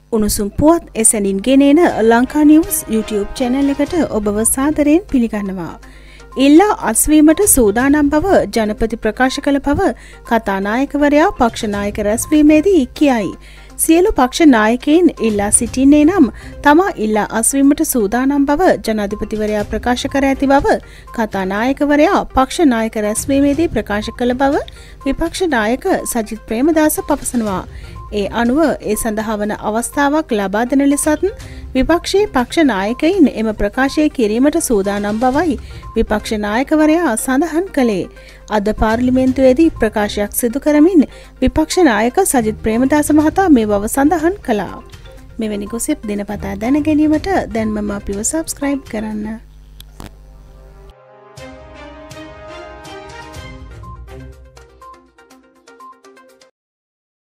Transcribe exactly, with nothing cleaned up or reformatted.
උණුසුම් පුවත් එසැනින් ගෙනෙන ලංකා නිවුස් YouTube channel එකට ඔබව සාදරයෙන් පිළිගන්නවා. ඉල්ලා අස්වීමට සූදානම් බව ජනපති ප්‍රකාශ කළ බව කතානායකවරයා පක්ෂ නායක රැස්වීමේදී කියයි. සියලු පක්ෂ නායකයින් ඉල්ලා සිටින්නේ නම් තමා ඉල්ලා අස්වීමට සූදානම් බව ජනාධිපතිවරයා ප්‍රකාශ කර ඇති බව කතානායකවරයා පක්ෂ නායක රැස්වීමේදී ප්‍රකාශ කළ බව විපක්ෂ නායක සජිත් ප්‍රේමදාස පවසනවා. ඒ අනුව ඒ සඳහා වන අවස්ථාවක් ලබා දෙන ලෙසත් විපක්ෂයේ පක්ෂ නායකයින් එම ප්‍රකාශය කිරීමට සූදානම් බවයි විපක්ෂ නායකවරයා සඳහන් කළේ. අද පාර්ලිමේන්තුවේදී ප්‍රකාශයක් සිදු කරමින් විපක්ෂ නායක සජිත් ප්‍රේමදාස මහතා මේ බව සඳහන් කළා. මෙවැනි ගොසිප් දිනපතා දැන ගැනීමට දැන්මම අපිව සබ්ස්ක්‍රයිබ් කරන්න.